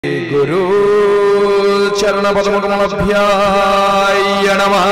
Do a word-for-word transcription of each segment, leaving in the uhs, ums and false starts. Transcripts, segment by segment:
गुरु चरण पद्मकमलभ्याय नमः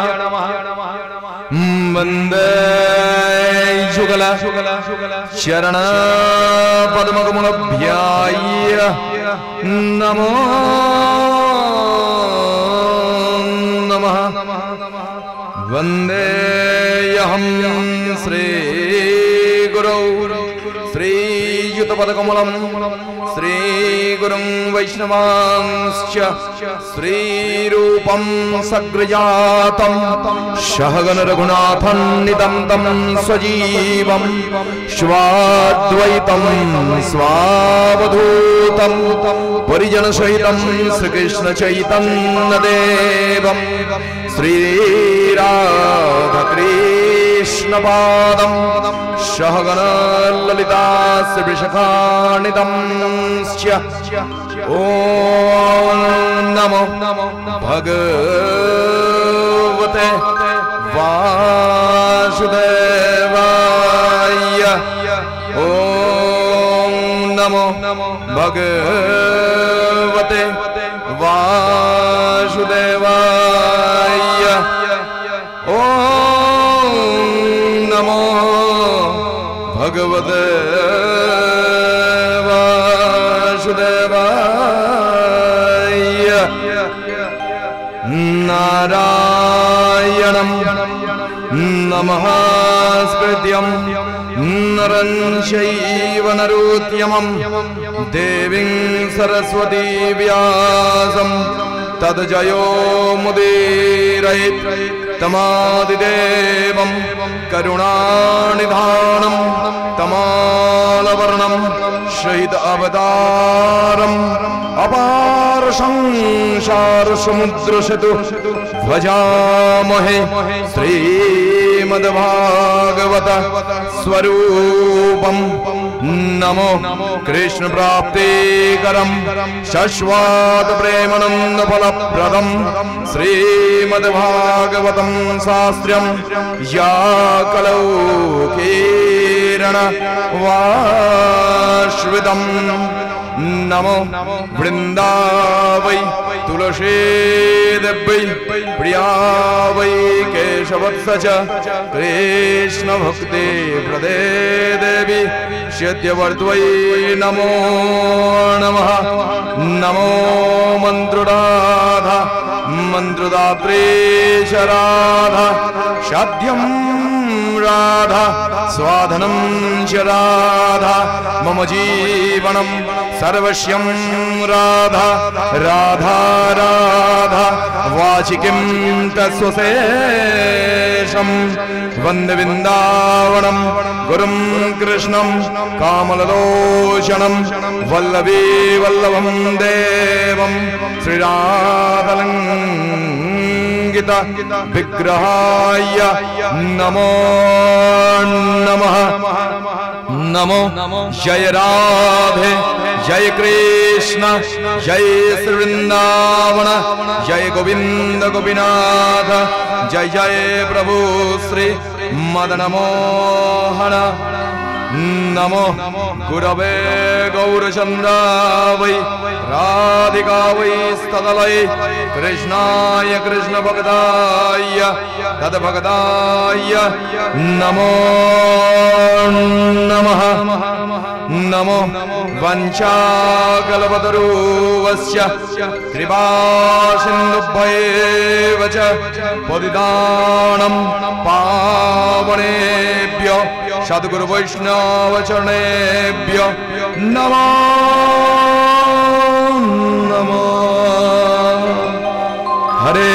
वंदे युगल चरण पद्मकमलभ्याय नमो नमः वंदेऽहं श्री गुरौ श्रीयुतपदकमलं श्रीगुरुं वैष्णवांश्च श्रीरूपं सग्रजातं सहगण रघुनाथान्वितं तं सजीवं स्वाद्वैतं स्वावधूतं परिजनसहितं श्रीकृष्ण चैतन्यदेवं श्रीराधाकृष्णपादं सहगण ललिता श्रीविशाखान्वितं ॐ नमो भगवते वासुदेवाय ॐ नमो भगवते वासुदेवाय ॐ नमो भगवते नारायणं नमस्कृत्यं नरं चैव नरोत्तमं देवीं सरस्वती व्यासं तद्जयो मुदीरयेत् तमादिदेवं करुणानिधानं तमालवर्णं शहीद अवतारम् अपार संसार समुद्र सेतु भजामहे श्रीमद्भागवत स्वरूपं नमो कृष्ण प्राप्तिकरं शाश्वत प्रेमानंद फलप्रदं श्रीमद्भागवतं शास्त्रं या कलौ कीर्ण वाश्वितं नमो वृंदावै तुलसी देव्यै प्रिया वै केशवत्स च कृष्ण भक्ति प्रदे देवी शद्यवर्द्वै नमो नमः नमो मन्त्रराधा मन्त्रदात्री च राधा शाद्यं राधा स्वाधनं च राधा मम जीवनं सर्वस्यं राधा राधा राधा वाचिकिं तत्स्वशेषं वन्दे वृन्दावनं गुरुं कृष्णं कामललोचनं वल्लभी वल्लभं देवं श्रीराधलङ्गित विग्रहाय नमो नमः नमो जय राधे जय कृष्ण जय श्री वृंदावन जय गोविंद गोपीनाथ जय जय प्रभु श्री मदन मोहन नमो गुरवे गौरचंद्रावै राधिका वै स्तदलै कृष्णाय कृष्ण भक्ताय तद्भक्ताय नमो नमः नमो वंशाकल्पतरुवस्य कृपा सिन्धुभ्यैव च पतितानं पावनेभ्यो सद्गुरु वैष्णव चरणेभ्यो नमो नमो हरे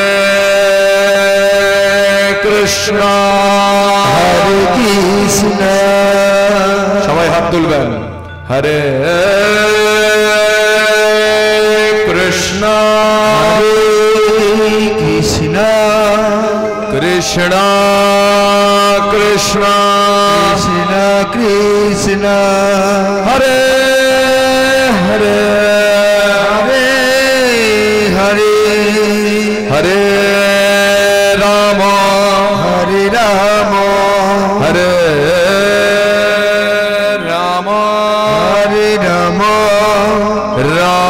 कृष्ण हरे कृष्ण सबाई हाथ तुलबेन हरे कृष्ण हरे कृष्ण कृष्ण कृष्ण कृष्ण कृष्ण हरे हरे हरे हरे हरे राम हरे राम हरे राम हरे राम राम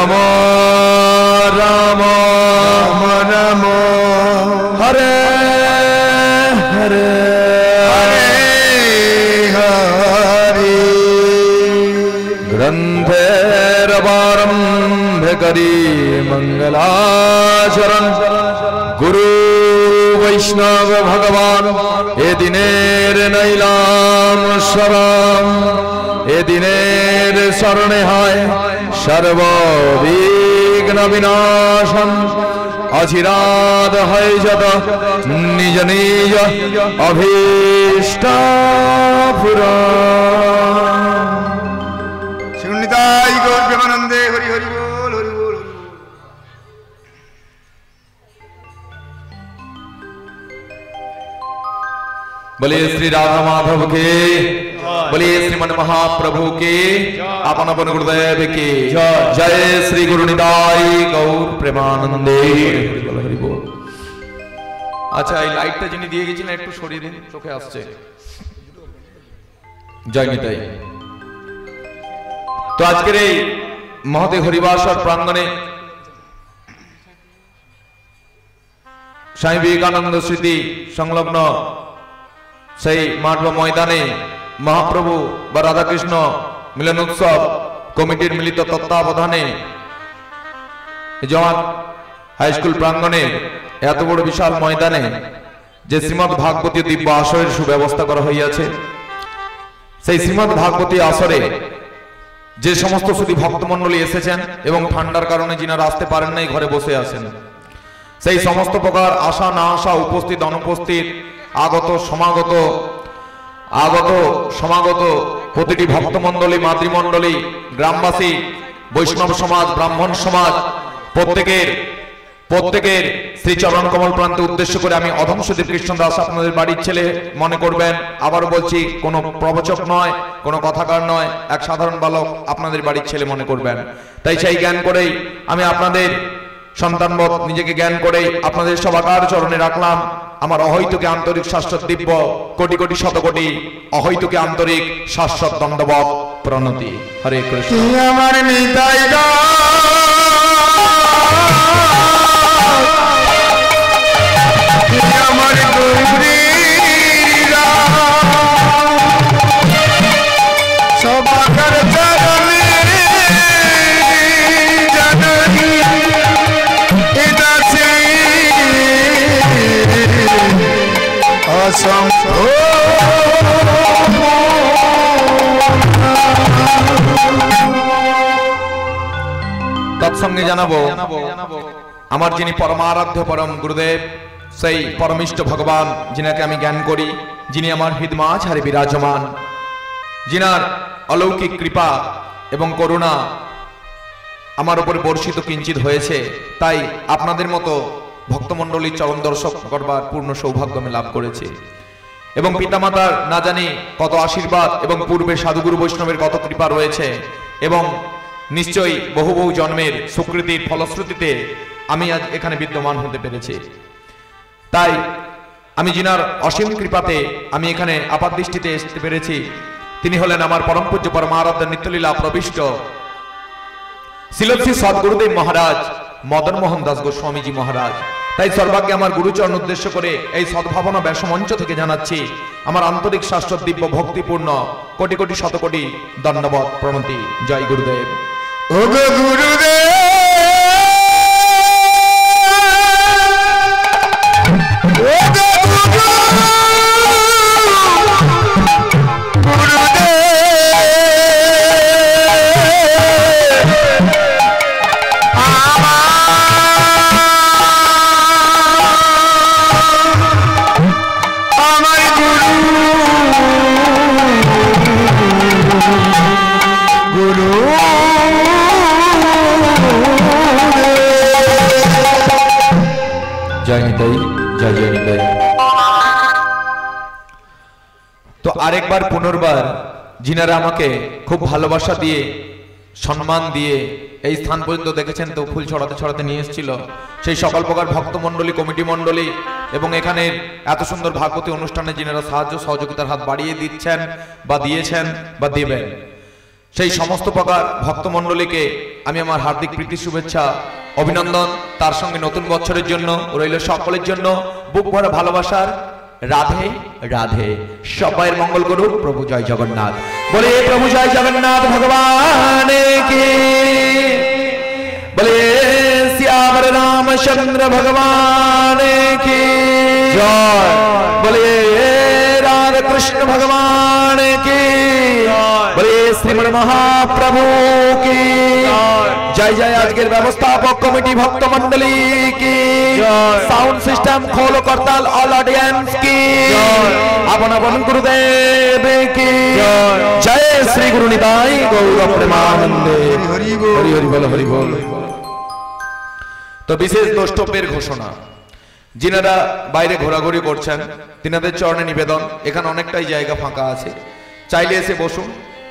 आरंभ करी मंगलाचरण गुरु वैष्णव भगवान ए दिनेर नैलाम शरण ए दिनेर शरणे हाय सर्वविघ्न विनाशन अचिराद है जत निज निज अभीष्ट श्रीनिताई गौर प्रेमानंदे हरि हरि बोल हरि बोल हरि बोल। बोलिए श्री राधा माधव के, बोलिए श्रीमन महाप्रभु के, अपन अपन गुरुदेव के जय। श्री गुरु निताई गौर प्रेमानंदे हरि बोल। अच्छा এই লাইটটা যিনি দিয়ে গেছিলেন একটু সরিয়ে দিন, চোখে আসছে। জয় নিতাই। তো আজকের এই মহতে হরিবাসর প্রাঙ্গণে স্বামী বিবেকানন্দ স্মৃতি সংলগ্ন সেই মাঠ বা ময়দানে মহাপ্রভু বা রাধাকৃষ্ণ মিলন উৎসব কমিটির মিলিত তত্ত্বাবধানে জওয়ান হাই স্কুল প্রাঙ্গণে এত বড় বিশাল ময়দানে যে শ্রীমদ ভাগবতী দিব্য আসরের সুব্যবস্থা করা হইয়াছে, সেই শ্রীমদ ভাগবতী আসরে যে সমস্ত সুধী ভক্তমণ্ডলী এসেছেন এবং ঠান্ডার কারণে যিনারা আসতে পারেন নাই, ঘরে বসে আছেন, সেই সমস্ত প্রকার আশা না আসা, উপস্থিত অনুপস্থিত, আগত সমাগত আগত সমাগত প্রতিটি ভক্তমণ্ডলী, মাতৃমণ্ডলী, গ্রামবাসী, বৈষ্ণব সমাজ, ব্রাহ্মণ সমাজ প্রত্যেকের প্রত্যেকের শ্রী চরণ কমল প্রান্তে উদ্দেশ্য করে আমি অধম সুধীর কৃষ্ণ দাস আপনাদের বাড়ির ছেলে মনে করবেন। আবার বলছি, কোনো প্রবচক নয়, কোনো কথাকার নয়, এক সাধারণ বালক আপনাদের বাড়ির ছেলে মনে করবেন। তাই সেই জ্ঞান করেই আমি আপনাদের সন্তানবৎ নিজেকে জ্ঞান করেই আপনাদের সবাকার চরণে রাখলাম আমার অহৈতুকে আন্তরিক শাশ্বত দিব্য কোটি কোটি শতকোটি অহৈতুকে আন্তরিক শাশ্বত দণ্ডবৎ প্রণতি। হরে কৃষ্ণ। আমার নিতাই আমার গৌরীরা সবাকার চরণে জাননী এদাছে অসংখ্য তৎসঙ্গে জানাবো আমার যিনি পরমারাধ্য পরম গুরুদেব, সেই পরমিষ্ঠ ভগবান যিনাকে আমি জ্ঞান করি, যিনি আমার হৃদমাঝারে বিরাজমান, যিনার অলৌকিক কৃপা এবং করুণা আমার উপরে বর্ষিত কিঞ্চিত হয়েছে, তাই আপনাদের মতো ভক্তমণ্ডলীর চরণ দর্শক করবার পূর্ণ সৌভাগ্য আমি লাভ করেছি। এবং পিতামাতার না জানি কত আশীর্বাদ এবং পূর্বে সাধুগুরু বৈষ্ণবের কত কৃপা রয়েছে, এবং নিশ্চয়ই বহু বহু জন্মের সুকৃতির ফলশ্রুতিতে আমি আজ এখানে বিদ্যমান হতে পেরেছি। তাই আমি যিনার অসীম কৃপাতে আমি এখানে আপাত দৃষ্টিতে আসতে পেরেছি, তিনি হলেন আমার পরম পূজ্য পরমারাধ্য নিত্যলীলা প্রবিষ্ট শ্রীলশ্রী সদ্গুরুদেব মহারাজ মদন মোহন দাস গোস্বামীজি মহারাজ। তাই সর্বাগ্যে আমার গুরুচরণ উদ্দেশ্য করে এই সদ্ভাবনা ব্যাসমঞ্চ থেকে জানাচ্ছি আমার আন্তরিক শাশ্বত দিব্য ভক্তিপূর্ণ কোটি কোটি শতকোটি দণ্ডবৎ প্রণতি। জয় গুরুদেব। ও গুরুদেব তো আরেকবার পুনর্বার যিনারা আমাকে খুব ভালোবাসা দিয়ে সম্মান দিয়ে এই স্থান পর্যন্ত দেখেছেন, তো ফুল ছড়াতে ছড়াতে নিয়ে এসেছিল সেই সকল প্রকার ভক্ত মণ্ডলী, কমিটি মণ্ডলী এবং এখানের এত সুন্দর ভাগবতী অনুষ্ঠানে যিনারা সাহায্য সহযোগিতার হাত বাড়িয়ে দিচ্ছেন বা দিয়েছেন বা দেবেন, সেই সমস্ত প্রকার ভক্ত মণ্ডলীকে আমি আমার হার্দিক প্রীতি শুভেচ্ছা অভিনন্দন, তার সঙ্গে নতুন বছরের জন্য রইল সকলের জন্য বুক ভরা ভালোবাসার রাধে রাধে। সবাইয়ের মঙ্গল করুক প্রভু জয় জগন্নাথ। বলে প্রভু জয় জগন্নাথ ভগবান কি, বলে শ্যামর রামচন্দ্র ভগবান কি জয়, বলে রাধা কৃষ্ণ ভগবান কি, বলে শ্রীমদ মহাপ্রভু কি জয় জয়। আজকের ব্যবস্থাপক কমিটি ভক্ত মন্ডলী কি, সাউন্ড সিস্টেম খোল করতাল অল অডিয়েন্স কি, আপন আপন গুরুদেব কি জয়। শ্রী গুরু নিতাই গৌর প্রেমানন্দে হরি হরি বল হরি বল। তো বিশেষ দ্রষ্টব্যের ঘোষণা, যিনারা বাইরে ঘোরাঘুরি করছেন তিনাদের চরণে নিবেদন, এখানে অনেকটাই জায়গা ফাঁকা আছে, চাইলে এসে বসুন,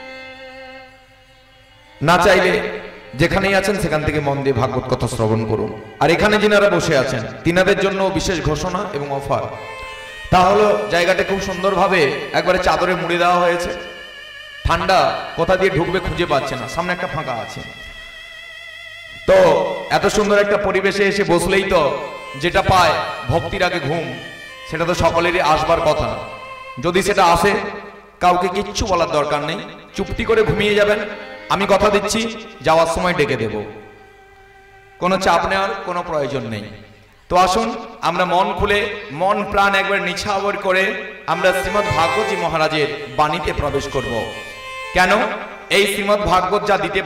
না চাইলে যেখানেই আছেন সেখান থেকে মন দিয়ে ভাগবত কথা শ্রবণ করুন। আর এখানে যিনারা বসে আছেন তিনাদের জন্য বিশেষ ঘোষণা এবং অফার, তা হলো জায়গাটা খুব সুন্দরভাবে একবারে চাদরে মুড়ে দেওয়া হয়েছে, ঠান্ডা কোথা দিয়ে ঢুকবে খুঁজে পাচ্ছে না, সামনে একটা ফাঁকা আছে। তো এত সুন্দর একটা পরিবেশে এসে বসলেই তো যেটা পায় ভক্তির আগে ঘুম, সেটা তো সকলেরই আসবার কথা। যদি সেটা আসে কাউকে কিচ্ছু বলার দরকার নেই, চুপটি করে ঘুমিয়ে যাবেন, আমি কথা দিচ্ছি যাওয়ার সময় ডেকে দেব, কোনো চাপ নেওয়ার কোনো প্রয়োজন নেই। তো আসুন আমরা মন খুলে মন প্রাণ একবার নিছাবর করে আমরা শ্রীমদ্ ভাগবতী মহারাজের বাণীতে প্রবেশ করব। কেন এই শ্রীমদ্ ভাগবত যা দিতে